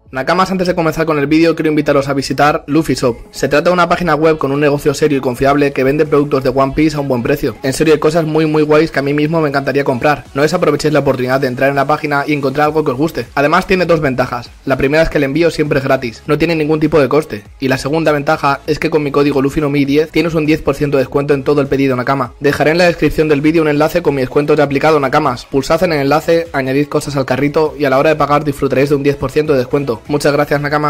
Nakamas, antes de comenzar con el vídeo quiero invitaros a visitar Luffy Shop. Se trata de una página web con un negocio serio y confiable que vende productos de One Piece a un buen precio. En serio hay cosas muy guays que a mí mismo me encantaría comprar. No desaprovechéis la oportunidad de entrar en la página y encontrar algo que os guste. Además tiene dos ventajas. La primera es que el envío siempre es gratis, no tiene ningún tipo de coste. Y la segunda ventaja es que con mi código LuffyNomi10 tienes un 10% de descuento en todo el pedido Nakama. Dejaré en la descripción del vídeo un enlace con mi descuento ya aplicado Nakamas. Pulsad en el enlace, añadid cosas al carrito y a la hora de pagar disfrutaréis de un 10% de descuento. Muchas gracias Nakamas.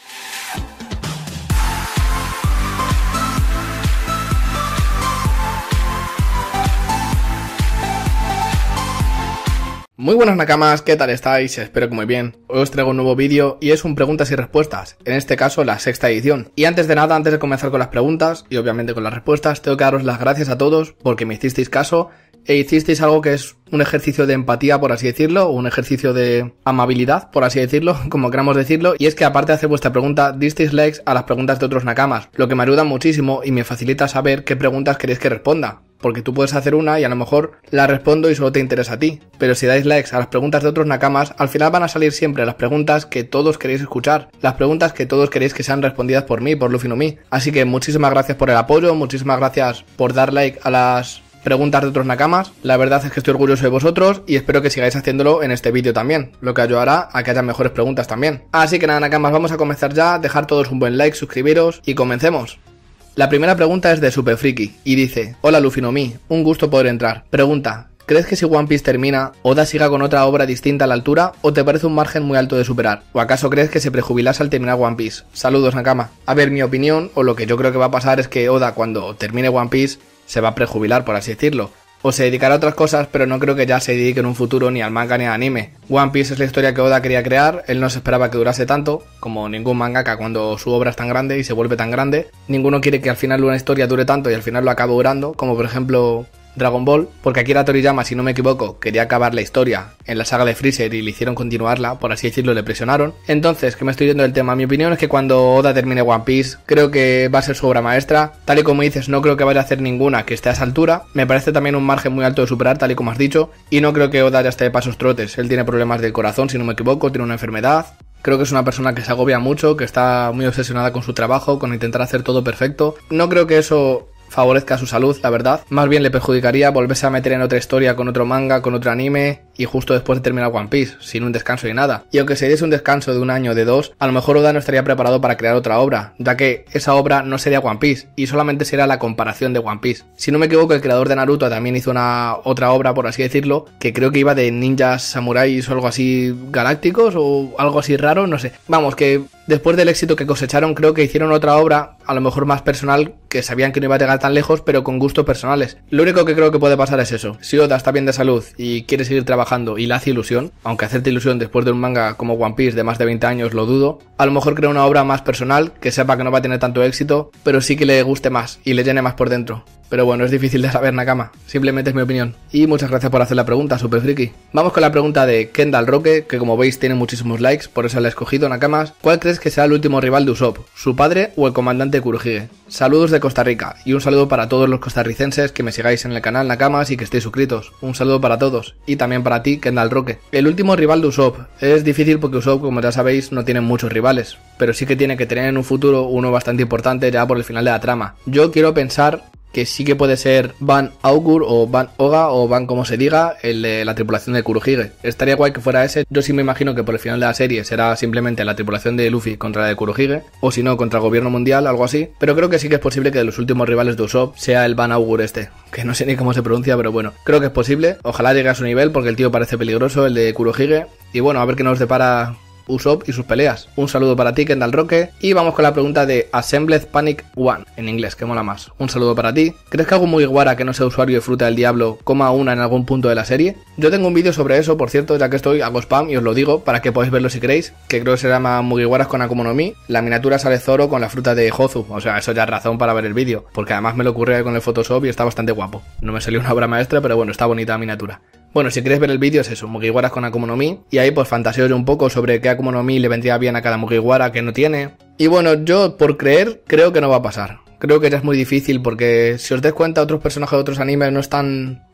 Muy buenas Nakamas, ¿qué tal estáis? Espero que muy bien. Hoy os traigo un nuevo vídeo y es un preguntas y respuestas, en este caso la sexta edición. Y antes de nada, antes de comenzar con las preguntas y obviamente con las respuestas, tengo que daros las gracias a todos porque me hicisteis caso e hicisteis algo que es un ejercicio de empatía, por así decirlo, o un ejercicio de amabilidad, por así decirlo, como queramos decirlo, y es que aparte de hacer vuestra pregunta, disteis likes a las preguntas de otros Nakamas, lo que me ayuda muchísimo y me facilita saber qué preguntas queréis que responda. Porque tú puedes hacer una y a lo mejor la respondo y solo te interesa a ti. Pero si dais likes a las preguntas de otros Nakamas, al final van a salir siempre las preguntas que todos queréis escuchar. Las preguntas que todos queréis que sean respondidas por mí, por LuffyNomi. Así que muchísimas gracias por el apoyo, muchísimas gracias por dar like a las preguntas de otros Nakamas. La verdad es que estoy orgulloso de vosotros y espero que sigáis haciéndolo en este vídeo también, lo que ayudará a que haya mejores preguntas también. Así que nada Nakamas, vamos a comenzar ya, dejar todos un buen like, suscribiros y comencemos. La primera pregunta es de Superfriki y dice: Hola LuffyNomi, un gusto poder entrar. Pregunta: ¿crees que si One Piece termina, Oda siga con otra obra distinta a la altura o te parece un margen muy alto de superar? ¿O acaso crees que se prejubilase al terminar One Piece? Saludos Nakama. A ver, mi opinión, o lo que yo creo que va a pasar es que Oda cuando termine One Piece se va a prejubilar, por así decirlo. O se dedicará a otras cosas, pero no creo que ya se dedique en un futuro ni al manga ni al anime. One Piece es la historia que Oda quería crear, él no se esperaba que durase tanto, como ningún mangaka cuando su obra es tan grande y se vuelve tan grande. Ninguno quiere que al final una historia dure tanto y al final lo acabe durando, como por ejemplo Dragon Ball, porque Akira Toriyama, si no me equivoco, quería acabar la historia en la saga de Freezer y le hicieron continuarla, por así decirlo, le presionaron. Entonces, que me estoy yendo del tema, mi opinión es que cuando Oda termine One Piece, creo que va a ser su obra maestra. Tal y como dices, no creo que vaya a hacer ninguna que esté a esa altura. Me parece también un margen muy alto de superar, tal y como has dicho, y no creo que Oda ya esté de pasos trotes. Él tiene problemas del corazón, si no me equivoco, tiene una enfermedad. Creo que es una persona que se agobia mucho, que está muy obsesionada con su trabajo, con intentar hacer todo perfecto. No creo que eso favorezca su salud, la verdad. Más bien le perjudicaría volverse a meter en otra historia con otro manga, con otro anime y justo después de terminar One Piece, sin un descanso ni nada. Y aunque se diese un descanso de un año o de dos, a lo mejor Oda no estaría preparado para crear otra obra, ya que esa obra no sería One Piece y solamente sería la comparación de One Piece. Si no me equivoco, el creador de Naruto también hizo otra obra, por así decirlo, que creo que iba de ninjas samuráis o algo así galácticos o algo así raro, no sé. Vamos, que después del éxito que cosecharon, creo que hicieron otra obra, a lo mejor más personal, que sabían que no iba a llegar tan lejos, pero con gustos personales. Lo único que creo que puede pasar es eso. Si Oda está bien de salud y quiere seguir trabajando y le hace ilusión, aunque hacerte ilusión después de un manga como One Piece de más de 20 años lo dudo, a lo mejor crea una obra más personal, que sepa que no va a tener tanto éxito, pero sí que le guste más y le llene más por dentro. Pero bueno, es difícil de saber Nakama, simplemente es mi opinión. Y muchas gracias por hacer la pregunta, Superfriki. Vamos con la pregunta de Kendall Roque, que como veis tiene muchísimos likes, por eso la he escogido Nakamas. ¿Cuál crees que será el último rival de Usopp? ¿Su padre o el comandante Kurohige? Saludos de Costa Rica, y un saludo para todos los costarricenses que me sigáis en el canal Nakamas y que estéis suscritos. Un saludo para todos, y también para ti, Kendall Roque. El último rival de Usopp. Es difícil porque Usopp, como ya sabéis, no tiene muchos rivales, pero sí que tiene que tener en un futuro uno bastante importante ya por el final de la trama. Yo quiero pensar que sí que puede ser Van Augur o Van Oga o Van como se diga, el de la tripulación de Kurohige. Estaría guay que fuera ese. Yo sí me imagino que por el final de la serie será simplemente la tripulación de Luffy contra la de Kurohige, o si no, contra el gobierno mundial, algo así. Pero creo que sí que es posible que de los últimos rivales de Usopp sea el Van Augur este, que no sé ni cómo se pronuncia, pero bueno, creo que es posible. Ojalá llegue a su nivel porque el tío parece peligroso, el de Kurohige. Y bueno, a ver qué nos depara Usopp y sus peleas. Un saludo para ti, Kendall Roque. Y vamos con la pregunta de Assembled Panic One, en inglés, que mola más. Un saludo para ti. ¿Crees que algún Mugiwara que no sea usuario de Fruta del Diablo coma una en algún punto de la serie? Yo tengo un vídeo sobre eso, por cierto, ya que hago spam y os lo digo para que podáis verlo si queréis, que creo que se llama Mugiwaras con Akuma no Mi. La miniatura sale Zoro con la fruta de Hozu, o sea, eso ya es razón para ver el vídeo, porque además me lo ocurrió con el Photoshop y está bastante guapo. No me salió una obra maestra, pero bueno, está bonita la miniatura. Bueno, si queréis ver el vídeo es eso, Mugiwaras con Akuma no Mi, y ahí pues fantaseo yo un poco sobre qué Akuma no Mi le vendría bien a cada Mugiwara que no tiene. Y bueno, yo por creer, creo que no va a pasar. Creo que ya es muy difícil porque si os dais cuenta otros personajes de otros animes no están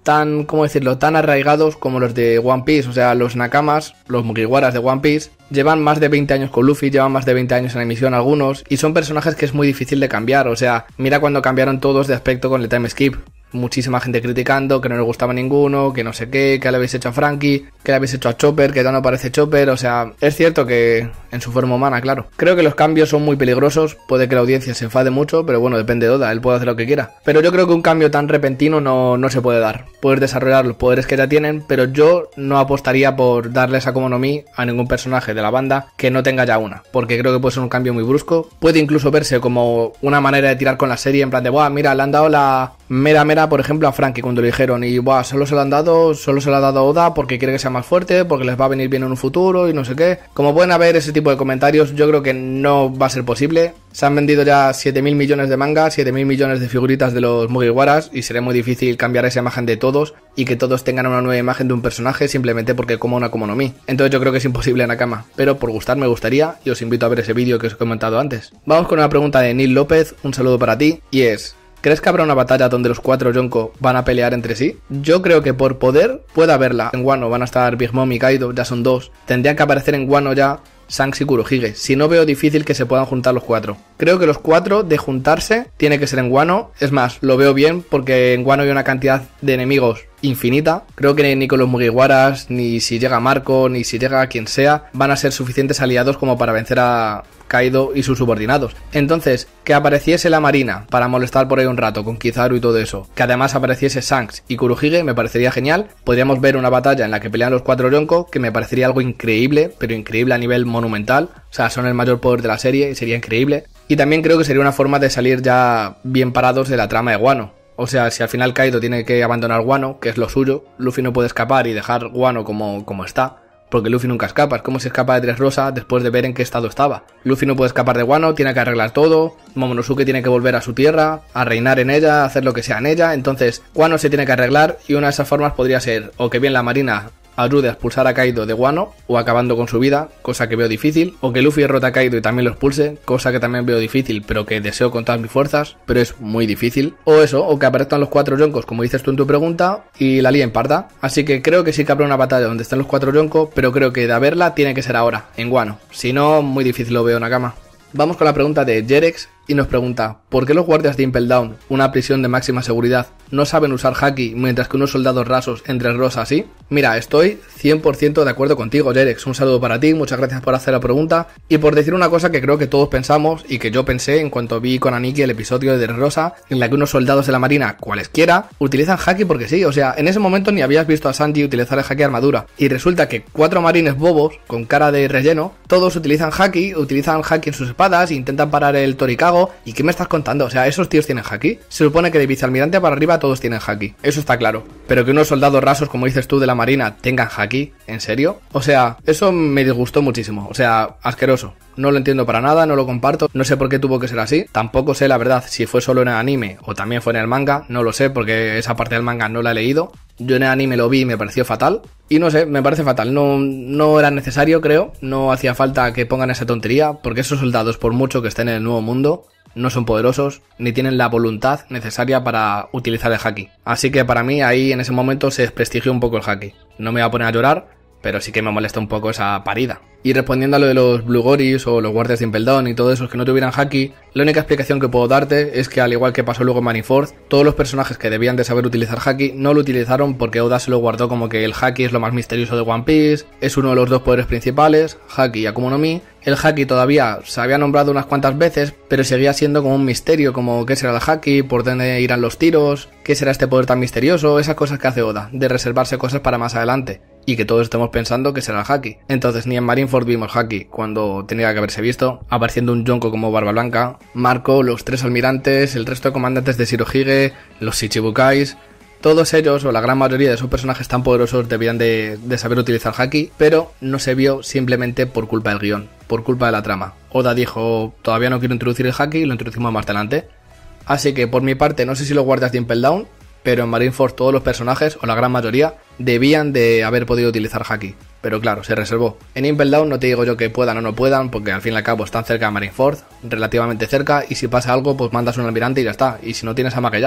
tan, ¿cómo decirlo?, tan arraigados como los de One Piece. O sea, los Nakamas, los Mugiwaras de One Piece, llevan más de 20 años con Luffy, llevan más de 20 años en la emisión algunos, y son personajes que es muy difícil de cambiar. O sea, mira cuando cambiaron todos de aspecto con el time skip. Muchísima gente criticando, que no les gustaba ninguno, que no sé qué, que le habéis hecho a Franky, que le habéis hecho a Chopper, que ya no parece Chopper. O sea, es cierto que en su forma humana, claro. Creo que los cambios son muy peligrosos, puede que la audiencia se enfade mucho, pero bueno, depende de Oda, él puede hacer lo que quiera. Pero yo creo que un cambio tan repentino no se puede dar. Puedes desarrollar los poderes que ya tienen, pero yo no apostaría por darles a Akuma no Mi a ningún personaje de la banda que no tenga ya una, porque creo que puede ser un cambio muy brusco. Puede incluso verse como una manera de tirar con la serie, en plan de, buah, mira, le han dado la mera, por ejemplo, a Franky cuando le dijeron, y buah, solo se lo ha dado a Oda porque quiere que sea más fuerte, porque les va a venir bien en un futuro y no sé qué. Como pueden haber ese tipo de comentarios, yo creo que no va a ser posible. Se han vendido ya 7.000 millones de mangas, 7.000 millones de figuritas de los Mugiwaras, y será muy difícil cambiar esa imagen de todos y que todos tengan una nueva imagen de un personaje simplemente porque como una Akuma no Mi. Entonces yo creo que es imposible, Nakama, pero por gustar me gustaría, y os invito a ver ese vídeo que os he comentado antes. Vamos con una pregunta de Neil López, un saludo para ti, y es: ¿crees que habrá una batalla donde los 4 Yonko van a pelear entre sí? Yo creo que por poder puede haberla. En Wano van a estar Big Mom y Kaido, ya son 2. Tendrían que aparecer en Wano ya Shanks y Kurohige. Si no, veo difícil que se puedan juntar los 4. Creo que los 4 de juntarse tiene que ser en Wano. Es más, lo veo bien porque en Wano hay una cantidad de enemigos infinita. Creo que ni con los Mugiwaras, ni si llega Marco, ni si llega quien sea, van a ser suficientes aliados como para vencer a Kaido y sus subordinados. Entonces, que apareciese la marina para molestar por ahí un rato con Kizaru y todo eso, que además apareciese Shanks y Kurohige, me parecería genial. Podríamos ver una batalla en la que pelean los 4 Yonko, que me parecería algo increíble, pero increíble a nivel monumental. O sea, son el mayor poder de la serie y sería increíble. Y también creo que sería una forma de salir ya bien parados de la trama de Wano. O sea, si al final Kaido tiene que abandonar Wano, que es lo suyo, Luffy no puede escapar y dejar Wano como está, porque Luffy nunca escapa. Es como si escapa de Dressrosa después de ver en qué estado estaba. Luffy no puede escapar de Wano, tiene que arreglar todo. Momonosuke tiene que volver a su tierra, a reinar en ella, a hacer lo que sea en ella. Entonces, Wano se tiene que arreglar, y una de esas formas podría ser o que bien la marina ayude a expulsar a Kaido de Wano, o acabando con su vida, cosa que veo difícil, o que Luffy derrote a Kaido y también lo expulse, cosa que también veo difícil, pero que deseo con todas mis fuerzas, pero es muy difícil, o eso, o que aparezcan los 4 Yonkos, como dices tú en tu pregunta, y la líen parda. Así que creo que sí que habrá una batalla donde estén los 4 Yonko, pero creo que de haberla tiene que ser ahora, en Wano, si no, muy difícil lo veo, Nakama. Vamos con la pregunta de Jerex, y nos pregunta: ¿por qué los guardias de Impel Down, una prisión de máxima seguridad, no saben usar haki mientras que unos soldados rasos en Dressrosa sí? Mira, estoy 100% de acuerdo contigo, Jerex. Un saludo para ti, muchas gracias por hacer la pregunta y por decir una cosa que creo que todos pensamos y que yo pensé en cuanto vi con Aniki el episodio de Dressrosa, en la que unos soldados de la marina, cualesquiera, utilizan haki porque sí. O sea, en ese momento ni habías visto a Sanji utilizar el haki armadura, y resulta que 4 marines bobos con cara de relleno, todos utilizan haki en sus espadas e intentan parar el Torikago. ¿Y qué me estás contando? O sea, esos tíos tienen haki. Se supone que de vicealmirante para arriba todos tienen haki, eso está claro, pero que unos soldados rasos, como dices tú, de la marina tengan haki, ¿en serio? O sea, eso me disgustó muchísimo. O sea, asqueroso. No lo entiendo para nada, no lo comparto, no sé por qué tuvo que ser así. Tampoco sé, la verdad, si fue solo en el anime o también fue en el manga, no lo sé porque esa parte del manga no la he leído. Yo en el anime lo vi y me pareció fatal. Y no sé, me parece fatal, no era necesario, creo. No hacía falta que pongan esa tontería, porque esos soldados, por mucho que estén en el nuevo mundo, no son poderosos, ni tienen la voluntad necesaria para utilizar el haki. Así que para mí ahí en ese momento se desprestigió un poco el haki. No me voy a poner a llorar, pero sí que me molesta un poco esa parida. Y respondiendo a lo de los Blue Goris o los guardias de Impel Down y todos esos que no tuvieran haki, la única explicación que puedo darte es que, al igual que pasó luego en Marineford, todos los personajes que debían de saber utilizar haki no lo utilizaron porque Oda se lo guardó como que el haki es lo más misterioso de One Piece, es uno de los 2 poderes principales, haki y Akuma no Mi. El haki todavía se había nombrado unas cuantas veces, pero seguía siendo como un misterio, como qué será el haki, por dónde irán los tiros, qué será este poder tan misterioso, esas cosas que hace Oda, de reservarse cosas para más adelante, y que todos estemos pensando que será el haki. Entonces ni en Marineford vimos haki cuando tenía que haberse visto, apareciendo un Yonko como Barba Blanca, Marco, los 3 almirantes, el resto de comandantes de Shirohige, los Shichibukais. Todos ellos, o la gran mayoría de esos personajes tan poderosos, debían de saber utilizar haki, pero no se vio simplemente por culpa del guión, por culpa de la trama. Oda dijo, todavía no quiero introducir el haki, y lo introducimos más adelante. Así que por mi parte, no sé si los guardias de Impel Down, pero en Marineford todos los personajes, o la gran mayoría, debían de haber podido utilizar haki. Pero claro, se reservó. En Impel Down no te digo yo que puedan o no puedan, porque al fin y al cabo están cerca de Marineford, relativamente cerca, y si pasa algo, pues mandas un almirante y ya está, y si no tienes a Magellan.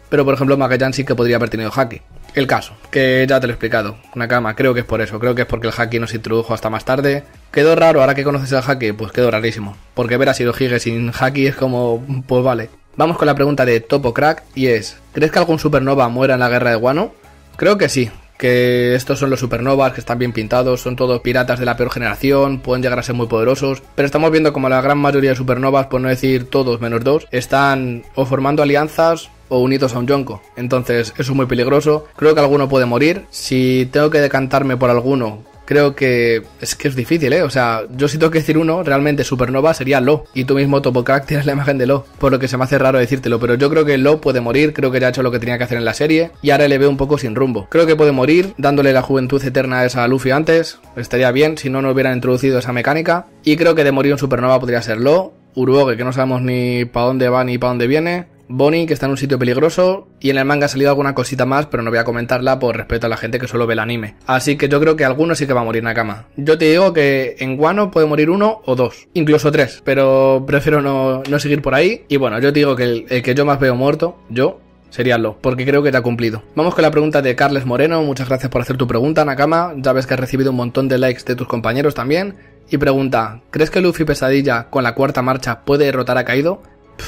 pero por ejemplo Magellan sí que podría haber tenido haki. El caso, que ya te lo he explicado, Nakama, creo que es por eso, creo que es porque el haki no se introdujo hasta más tarde. Quedó raro, ahora que conoces el haki, pues quedó rarísimo, porque ver a Shirohige sin haki es como, pues vale. Vamos con la pregunta de Topo Crack, y es, ¿crees que algún supernova muera en la guerra de Wano? Creo que sí, que estos son los supernovas, que están bien pintados, son todos piratas de la peor generación, pueden llegar a ser muy poderosos, pero estamos viendo como la gran mayoría de supernovas, por no decir todos menos dos, están o formando alianzas o unidos a un yonko, entonces eso es muy peligroso. Creo que alguno puede morir. Si tengo que decantarme por alguno, creo que es difícil, o sea, yo si tengo que decir uno, realmente supernova sería Lo, y tú mismo Topo Crack tienes la imagen de Lo, por lo que se me hace raro decírtelo, pero yo creo que Lo puede morir, creo que ya ha hecho lo que tenía que hacer en la serie, y ahora le veo un poco sin rumbo. Creo que puede morir, dándole la juventud eterna esa a Luffy antes, estaría bien, si no, no hubieran introducido esa mecánica, y creo que de morir un supernova podría ser Lo, Uruoge, que no sabemos ni para dónde va ni para dónde viene, Bonnie, que está en un sitio peligroso, y en el manga ha salido alguna cosita más, pero no voy a comentarla por respeto a la gente que solo ve el anime. Así que yo creo que alguno sí que va a morir Nakama. Yo te digo que en Wano puede morir uno o dos, incluso tres, pero prefiero no seguir por ahí. Y bueno, yo te digo que el que yo más veo muerto, sería Lo, porque creo que te ha cumplido. Vamos con la pregunta de Carles Moreno, muchas gracias por hacer tu pregunta, Nakama, ya ves que has recibido un montón de likes de tus compañeros también, y pregunta, ¿crees que Luffy Pesadilla con la cuarta marcha puede derrotar a Kaido?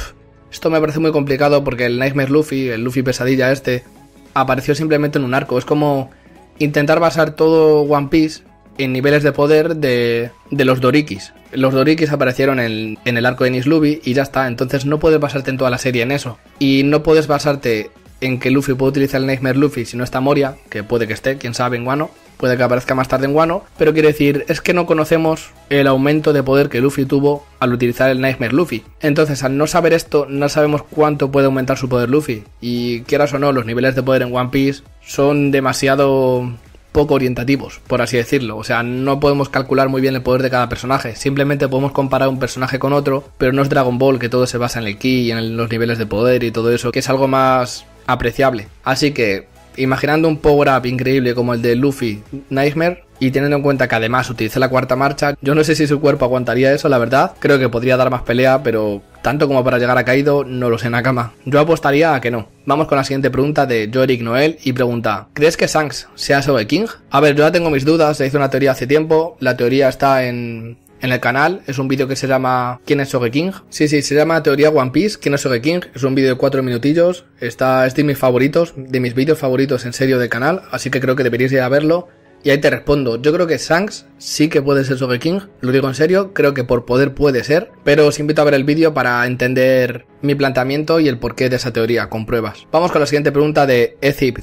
Esto me parece muy complicado porque el Nightmare Luffy, el Luffy Pesadilla apareció simplemente en un arco. Es como intentar basar todo One Piece en niveles de poder de los Dorikis. Los Dorikis aparecieron en el arco de Enies Lobby y ya está. Entonces no puedes basarte en toda la serie en eso. Y no puedes basarte en que Luffy puede utilizar el Nightmare Luffy si no está Moria, que puede que esté, quién sabe, en Wano. Puede que aparezca más tarde en Wano, pero quiere decir, es que no conocemos el aumento de poder que Luffy tuvo al utilizar el Nightmare Luffy. Entonces, al no saber esto, no sabemos cuánto puede aumentar su poder Luffy. Y quieras o no, los niveles de poder en One Piece son demasiado poco orientativos, por así decirlo. O sea, no podemos calcular muy bien el poder de cada personaje. Simplemente podemos comparar un personaje con otro, pero no es Dragon Ball, que todo se basa en el ki y en los niveles de poder y todo eso, que es algo más apreciable. Así que, imaginando un power-up increíble como el de Luffy Nightmare, y teniendo en cuenta que además utiliza la cuarta marcha, yo no sé si su cuerpo aguantaría eso, la verdad. Creo que podría dar más pelea, pero tanto como para llegar a Kaido, no lo sé, Nakama. Yo apostaría a que no. Vamos con la siguiente pregunta de Jorik Noel, y pregunta, ¿crees que Shanks sea Sogeking? A ver, yo ya tengo mis dudas, se hizo una teoría hace tiempo, la teoría está en el canal, es un vídeo que se llama ¿Quién es Sogeking? Sí, se llama Teoría One Piece, ¿Quién es Sogeking? Es un vídeo de 4 minutillos, es de mis favoritos, de mis vídeos favoritos en serio del canal, así que creo que deberíais ir a verlo. Y ahí te respondo, yo creo que Shanks sí que puede ser Sogeking, lo digo en serio, creo que por poder puede ser, pero os invito a ver el vídeo para entender mi planteamiento y el porqué de esa teoría, con pruebas. Vamos con la siguiente pregunta de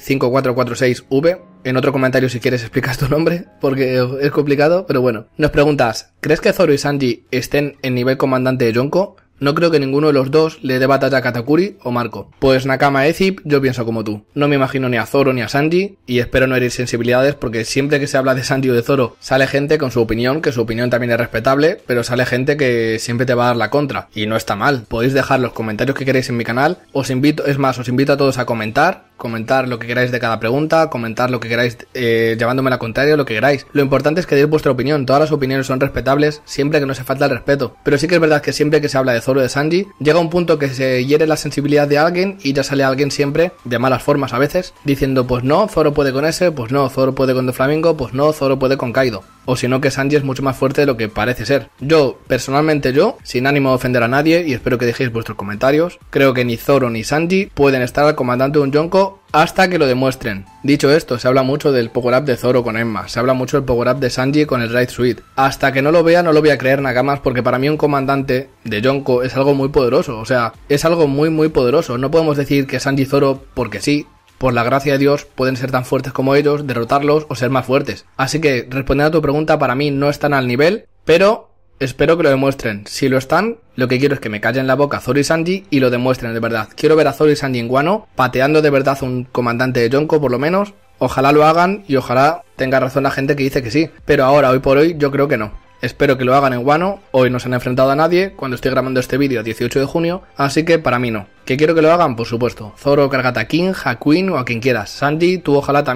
Ezip5446V, en otro comentario si quieres explicas tu nombre, porque es complicado, pero bueno. Nos preguntas, ¿crees que Zoro y Sanji estén en nivel comandante de Yonko? No creo que ninguno de los dos le dé batalla a Katakuri o Marco. Pues Nakama Ezip, yo pienso como tú. No me imagino ni a Zoro ni a Sanji, y espero no herir sensibilidades porque siempre que se habla de Sanji o de Zoro sale gente con su opinión, que su opinión también es respetable, pero sale gente que siempre te va a dar la contra, y no está mal. Podéis dejar los comentarios que queréis en mi canal, os invito a todos a comentar lo que queráis de cada pregunta, comentar lo que queráis llevándome la contraria, lo que queráis. Lo importante es que deis vuestra opinión, todas las opiniones son respetables siempre que no se falta el respeto, pero sí que es verdad que siempre que se habla de Zoro o de Sanji, llega un punto que se hiere la sensibilidad de alguien y ya sale alguien siempre, de malas formas a veces, diciendo pues no, Zoro puede con ese, pues no, Zoro puede con Doflamingo, pues no, Zoro puede con Kaido. O si no, que Sanji es mucho más fuerte de lo que parece ser. Personalmente, sin ánimo de ofender a nadie, y espero que dejéis vuestros comentarios, creo que ni Zoro ni Sanji pueden estar al comandante de un Yonko hasta que lo demuestren. Dicho esto, se habla mucho del power-up de Zoro con Emma, se habla mucho del power-up de Sanji con el Raid Suite. Hasta que no lo vea, no lo voy a creer, Nakamas, porque para mí un comandante de Yonko es algo muy poderoso, o sea, es algo muy muy poderoso. No podemos decir que Sanji y Zoro, porque sí, por la gracia de Dios, pueden ser tan fuertes como ellos, derrotarlos o ser más fuertes. Así que, respondiendo a tu pregunta, para mí no están al nivel, pero espero que lo demuestren. Si lo están, lo que quiero es que me callen la boca Zoro y Sanji y lo demuestren de verdad. Quiero ver a Zoro y Sanji en Wano, pateando de verdad a un comandante de Yonko por lo menos. Ojalá lo hagan y ojalá tenga razón la gente que dice que sí. Pero ahora, hoy por hoy, yo creo que no. Espero que lo hagan en Wano, hoy no se han enfrentado a nadie, cuando estoy grabando este vídeo 18 de junio, así que para mí no. ¿Que quiero que lo hagan? Por supuesto. Zoro, cárgate a King, a Queen o a quien quieras. Sanji, tú ojalá también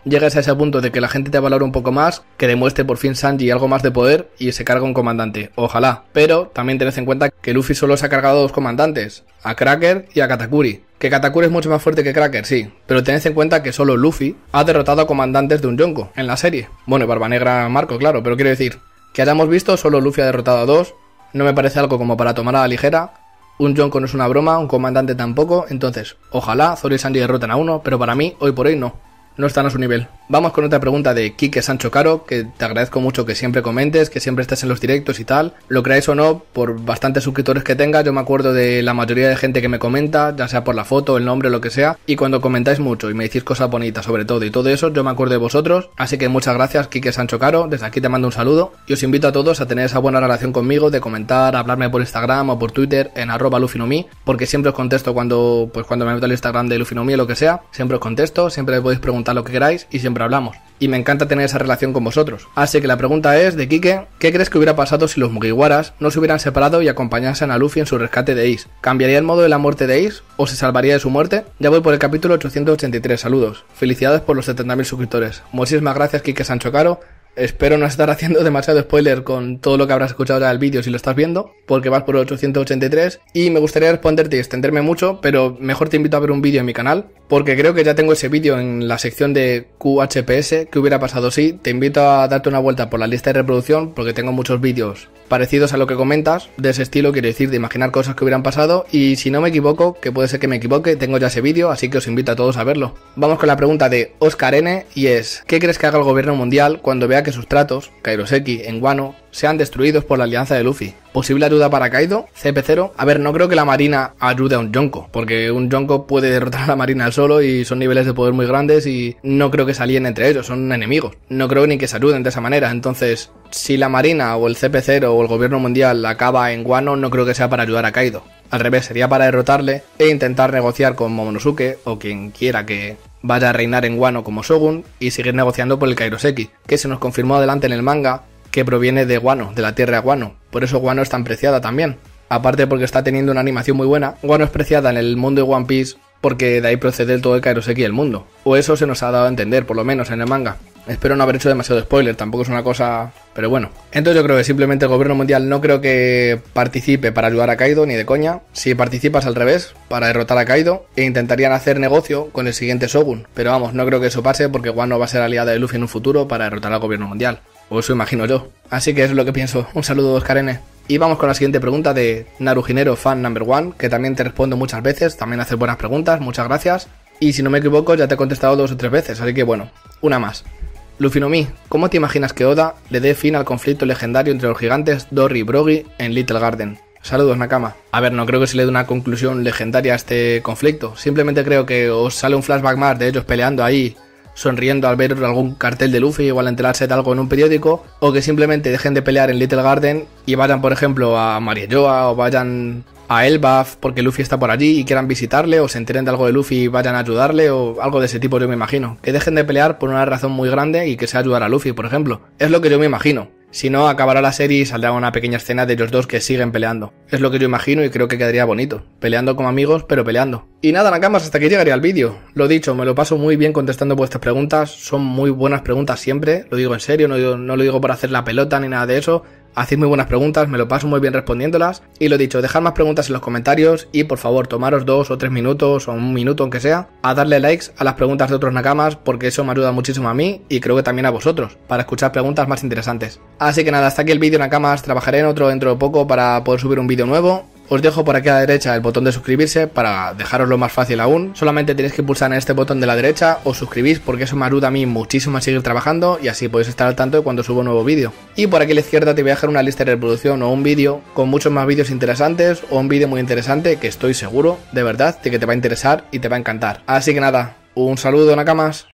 llegues a ese punto de que la gente te valore un poco más, que demuestre por fin Sanji algo más de poder y se carga un comandante. Ojalá. Pero también tened en cuenta que Luffy solo se ha cargado a 2 comandantes, a Cracker y a Katakuri. Que Katakuri es mucho más fuerte que Cracker, sí, pero tened en cuenta que solo Luffy ha derrotado a comandantes de un Yonko en la serie. Bueno, Barba Negra Marco, claro, pero quiero decir que hayamos visto solo Luffy ha derrotado a 2, no me parece algo como para tomar a la ligera. Un Yonko no es una broma, un comandante tampoco, entonces ojalá Zoro y Sanji derroten a uno, pero para mí, hoy por hoy no están a su nivel. Vamos con otra pregunta de Quique Sancho Caro, que te agradezco mucho que siempre comentes, que siempre estés en los directos y tal. Lo creáis o no, por bastantes suscriptores que tenga, yo me acuerdo de la mayoría de gente que me comenta, ya sea por la foto, el nombre, lo que sea, y cuando comentáis mucho y me decís cosas bonitas sobre todo y todo eso, yo me acuerdo de vosotros, así que muchas gracias Quique Sancho Caro, desde aquí te mando un saludo, y os invito a todos a tener esa buena relación conmigo, de comentar, hablarme por Instagram o por Twitter en @LuffyNoMi, porque siempre os contesto cuando me meto al Instagram de LuffyNoMi o lo que sea, siempre os contesto, siempre podéis preguntar lo que queráis y siempre hablamos. Y me encanta tener esa relación con vosotros. Así que la pregunta es, de Quique, ¿qué crees que hubiera pasado si los Mugiwaras no se hubieran separado y acompañasen a Luffy en su rescate de Ace? ¿Cambiaría el modo de la muerte de Ace o se salvaría de su muerte? Ya voy por el capítulo 883, saludos. Felicidades por los 70.000 suscriptores. Muchísimas gracias Quique Sancho Caro. Espero no estar haciendo demasiado spoiler con todo lo que habrás escuchado ya del vídeo si lo estás viendo, porque vas por el 883 y me gustaría responderte y extenderme mucho, pero mejor te invito a ver un vídeo en mi canal, porque creo que ya tengo ese vídeo en la sección de QHPS, ¿qué hubiera pasado si? Te invito a darte una vuelta por la lista de reproducción, porque tengo muchos vídeos parecidos a lo que comentas, de ese estilo, quiero decir, de imaginar cosas que hubieran pasado, y si no me equivoco, que puede ser que me equivoque, tengo ya ese vídeo, así que os invito a todos a verlo. Vamos con la pregunta de Oscar N, y es, ¿qué crees que haga el gobierno mundial cuando vea que sus tratos, Kairoseki en Wano, sean destruidos por la alianza de Luffy? ¿Posible ayuda para Kaido? CP0. A ver, no creo que la marina ayude a un Yonko, porque un Yonko puede derrotar a la marina al solo y son niveles de poder muy grandes y no creo que se alíen entre ellos, son enemigos. No creo ni que se ayuden de esa manera, entonces si la marina o el CP0 o el gobierno mundial acaba en Wano, no creo que sea para ayudar a Kaido. Al revés, sería para derrotarle e intentar negociar con Momonosuke o quien quiera que vaya a reinar en Wano como Shogun y seguir negociando por el Kairoseki, que se nos confirmó adelante en el manga que proviene de Wano, de la tierra de Wano. Por eso Wano es tan preciada también. Aparte porque está teniendo una animación muy buena, Wano es preciada en el mundo de One Piece porque de ahí procede todo el Kairoseki del mundo. O eso se nos ha dado a entender, por lo menos en el manga. Espero no haber hecho demasiado spoiler, tampoco es una cosa... pero bueno. Entonces yo creo que simplemente el gobierno mundial no creo que participe para ayudar a Kaido, ni de coña. Si participas al revés, para derrotar a Kaido, e intentarían hacer negocio con el siguiente Shogun. Pero vamos, no creo que eso pase porque Wano va a ser aliada de Luffy en un futuro para derrotar al gobierno mundial. O eso imagino yo. Así que eso es lo que pienso. Un saludo, Oscar N. Y vamos con la siguiente pregunta de Narujinero Fan Number 1, que también te respondo muchas veces, también haces buenas preguntas, muchas gracias. Y si no me equivoco ya te he contestado 2 o 3 veces, así que bueno, una más. LuffyNoMi, ¿cómo te imaginas que Oda le dé fin al conflicto legendario entre los gigantes Dory y Brogy en Little Garden? Saludos, Nakama. A ver, no creo que se le dé una conclusión legendaria a este conflicto, simplemente creo que os sale un flashback más de ellos peleando ahí, sonriendo al ver algún cartel de Luffy o al enterarse de algo en un periódico, o que simplemente dejen de pelear en Little Garden y vayan por ejemplo a Mariejoa o vayan a Elbaf porque Luffy está por allí y quieran visitarle, o se enteren de algo de Luffy y vayan a ayudarle o algo de ese tipo. Yo me imagino que dejen de pelear por una razón muy grande y que sea ayudar a Luffy, por ejemplo. Es lo que yo me imagino. Si no, acabará la serie y saldrá una pequeña escena de ellos dos que siguen peleando. Es lo que yo imagino y creo que quedaría bonito. Peleando como amigos, pero peleando. Y nada, Nakamas, hasta aquí llegaría el vídeo. Lo dicho, me lo paso muy bien contestando vuestras preguntas. Son muy buenas preguntas siempre. Lo digo en serio, no lo digo por hacer la pelota ni nada de eso. Hacéis muy buenas preguntas, me lo paso muy bien respondiéndolas. Y lo dicho, dejad más preguntas en los comentarios y por favor tomaros 2 o 3 minutos o 1 minuto aunque sea a darle likes a las preguntas de otros Nakamas, porque eso me ayuda muchísimo a mí y creo que también a vosotros para escuchar preguntas más interesantes. Así que nada, hasta aquí el vídeo, Nakamas. Trabajaré en otro dentro de poco para poder subir un vídeo nuevo. Os dejo por aquí a la derecha el botón de suscribirse para dejaroslo más fácil aún. Solamente tenéis que pulsar en este botón de la derecha, os suscribís porque eso me ayuda a mí muchísimo a seguir trabajando y así podéis estar al tanto de cuando subo un nuevo vídeo. Y por aquí a la izquierda te voy a dejar una lista de reproducción o un vídeo con muchos más vídeos interesantes o un vídeo muy interesante que estoy seguro, de verdad, de que te va a interesar y te va a encantar. Así que nada, un saludo, Nakamas.